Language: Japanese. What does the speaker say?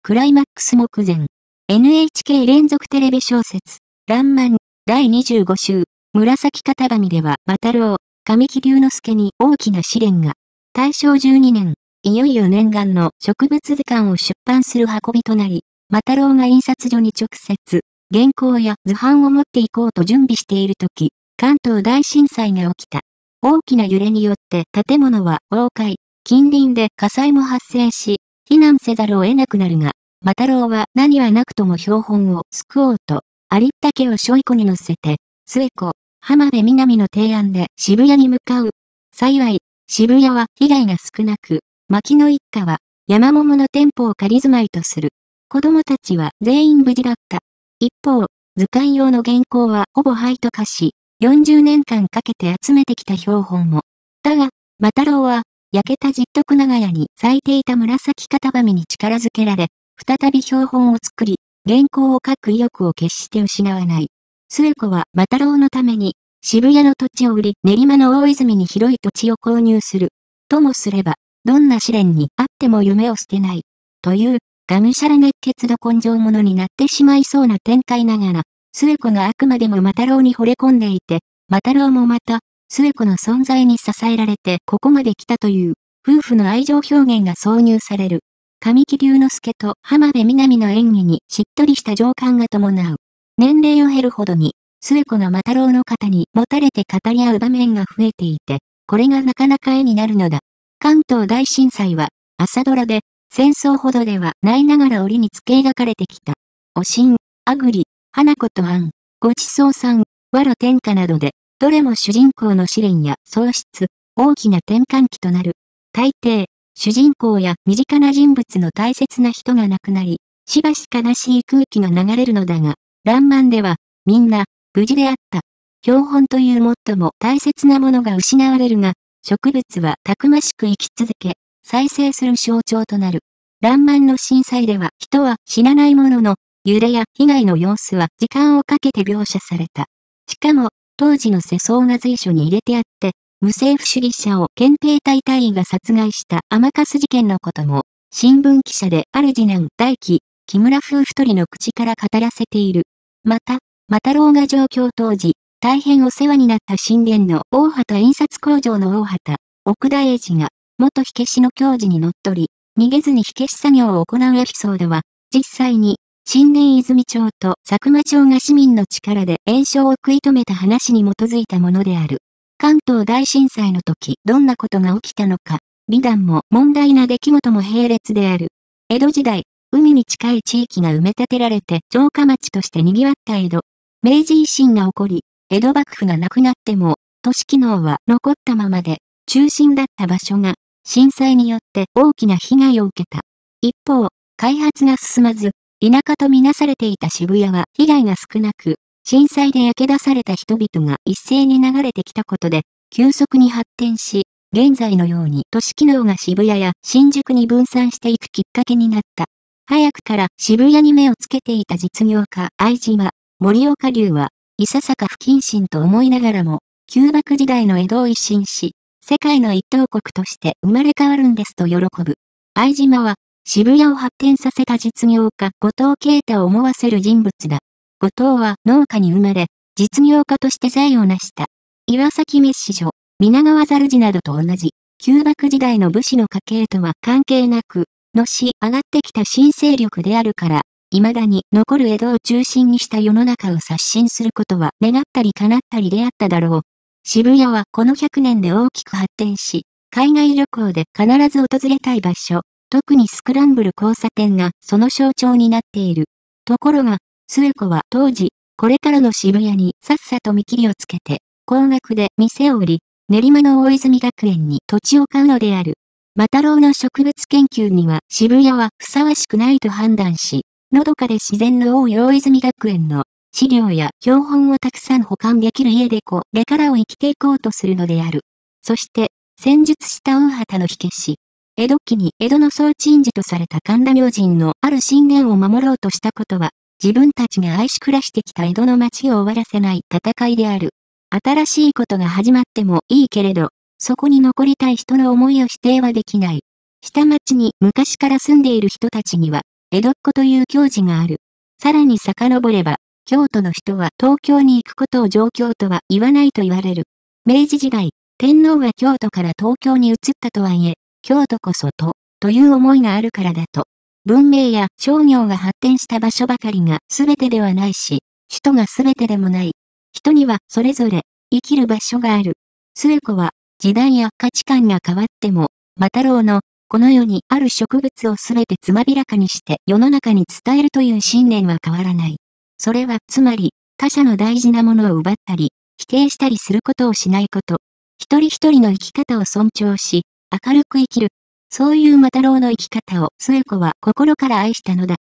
クライマックス目前。NHK 連続テレビ小説、らんまん、第25週、紫型紙では、魔太郎、神木隆之介に大きな試練が。大正12年、いよいよ念願の植物図鑑を出版する運びとなり、魔太郎が印刷所に直接、原稿や図版を持っていこうと準備しているとき、関東大震災が起きた。大きな揺れによって建物は崩壊、近隣で火災も発生し、避難せざるを得なくなるが、魔太郎は何はなくとも標本を救おうと、ありったけをしょいこに乗せて、末子、浜辺美波の提案で渋谷に向かう。幸い、渋谷は被害が少なく、牧野一家は山桃の店舗を仮住まいとする。子供たちは全員無事だった。一方、図鑑用の原稿はほぼ灰と化し、40年間かけて集めてきた標本も。だが、魔太郎は、焼けた十徳長屋に咲いていた紫型紙に力づけられ、再び標本を作り、原稿を書く意欲を決して失わない。末子は魔太郎のために、渋谷の土地を売り練馬の大泉に広い土地を購入する。ともすれば、どんな試練にあっても夢を捨てない。という、がむしゃら熱血ど根性者になってしまいそうな展開ながら、末子があくまでも魔太郎に惚れ込んでいて、魔太郎もまた、末子の存在に支えられてここまで来たという、夫婦の愛情表現が挿入される。神木隆之介と浜辺美波の演技にしっとりした情感が伴う。年齢を経るほどに、末子が魔太郎の肩にもたれて語り合う場面が増えていて、これがなかなか絵になるのだ。関東大震災は、朝ドラで、戦争ほどではないながら折に付け描かれてきた。おしん、あぐり、花子とあん、ごちそうさん、わろ天下などで、どれも主人公の試練や喪失、大きな転換期となる。大抵、主人公や身近な人物の大切な人が亡くなり、しばし悲しい空気が流れるのだが、らんまんでは、みんな、無事であった。標本という最も大切なものが失われるが、植物はたくましく生き続け、再生する象徴となる。らんまんの震災では人は死なないものの、揺れや被害の様子は時間をかけて描写された。しかも、当時の世相が随所に入れてあって、無政府主義者を憲兵隊隊員が殺害した甘春事件のことも、新聞記者である次男大輝、木村夫婦人の口から語らせている。また、魔太郎が上京当時、大変お世話になった新田の大畑印刷工場の大畑、奥田英二が、元火消しの教授に乗っ取り、逃げずに火消し作業を行うエピソードは、実際に、新田泉町と佐久間町が市民の力で延焼を食い止めた話に基づいたものである。関東大震災の時、どんなことが起きたのか、美談も問題な出来事も並列である。江戸時代、海に近い地域が埋め立てられて城下町として賑わった江戸。明治維新が起こり、江戸幕府がなくなっても、都市機能は残ったままで、中心だった場所が、震災によって大きな被害を受けた。一方、開発が進まず、田舎とみなされていた渋谷は被害が少なく、震災で焼け出された人々が一斉に流れてきたことで、急速に発展し、現在のように都市機能が渋谷や新宿に分散していくきっかけになった。早くから渋谷に目をつけていた実業家相島、森岡隆は、いささか不謹慎と思いながらも、旧幕時代の江戸を一新し、世界の一等国として生まれ変わるんですと喜ぶ。相島は、渋谷を発展させた実業家後藤啓太を思わせる人物だ。後藤は農家に生まれ、実業家として財を成した。岩崎滅子所、皆川猿治などと同じ、旧幕時代の武士の家系とは関係なく、のし上がってきた新勢力であるから、未だに残る江戸を中心にした世の中を刷新することは願ったり叶ったりであっただろう。渋谷はこの100年で大きく発展し、海外旅行で必ず訪れたい場所、特にスクランブル交差点がその象徴になっている。ところが、末子は当時、これからの渋谷にさっさと見切りをつけて、高額で店を売り、練馬の大泉学園に土地を買うのである。魔太郎の植物研究には渋谷はふさわしくないと判断し、のどかで自然の多い大泉学園の資料や標本をたくさん保管できる家でこれからを生きていこうとするのである。そして、戦術した大畑の火消し。江戸期に江戸の総鎮守とされた神田明神のある信念を守ろうとしたことは、自分たちが愛し暮らしてきた江戸の町を終わらせない戦いである。新しいことが始まってもいいけれど、そこに残りたい人の思いを否定はできない。下町に昔から住んでいる人たちには、 江戸っ子という矜持がある。さらに遡れば、京都の人は東京に行くことを上京とは言わないと言われる。明治時代、天皇が京都から東京に移ったとはいえ、京都こそという思いがあるからだと。文明や商業が発展した場所ばかりが全てではないし、首都が全てでもない。人にはそれぞれ生きる場所がある。末子は時代や価値観が変わっても、魔太郎のこの世にある植物を全てつまびらかにして世の中に伝えるという信念は変わらない。それはつまり他者の大事なものを奪ったり、否定したりすることをしないこと。一人一人の生き方を尊重し、明るく生きる。そういう魔太郎の生き方を末子は心から愛したのだ。